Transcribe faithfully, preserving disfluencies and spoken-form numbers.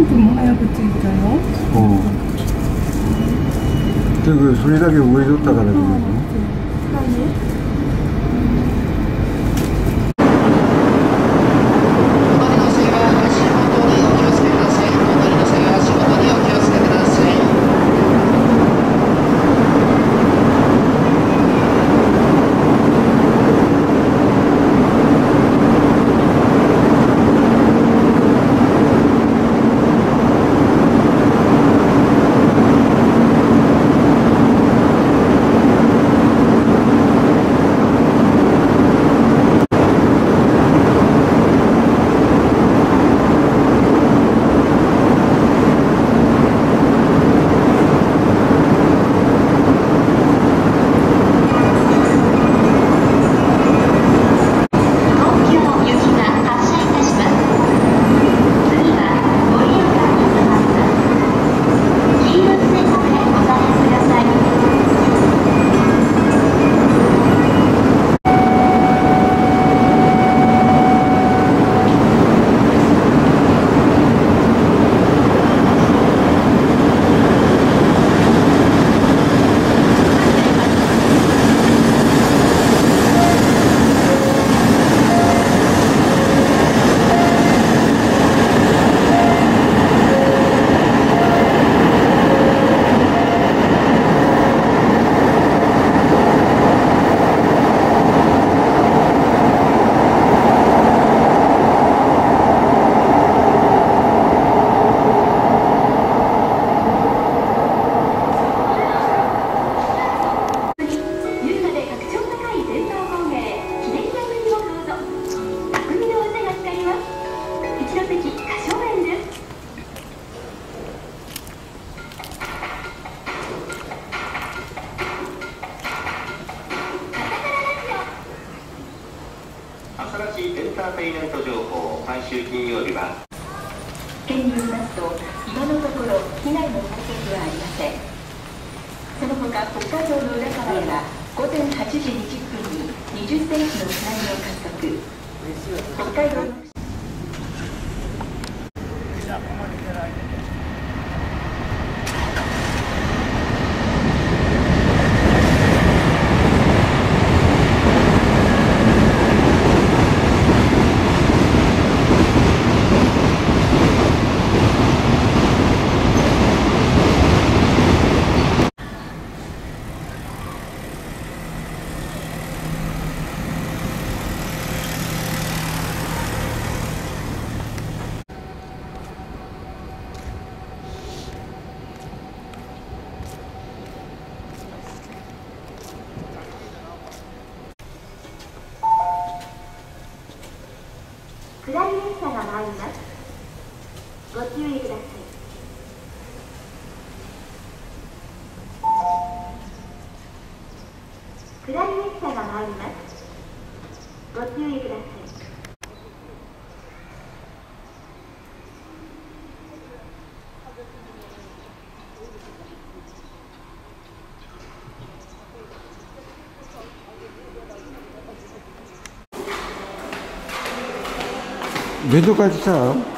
ンプも早く着いたよ。 うん。結局それだけ動いとったからじゃないの？ 何？ 新しいエンターテインメント情報、毎週金曜日は県によりますと、今のところ被害の報告はありません。その他、北海道の浦河では午前はちじにじゅっぷんににじゅっセンチの津波を観測。北海道の下り列車が参ります。ご注意ください。下り列車が参ります。ご注意ください。 弁当買ってきた？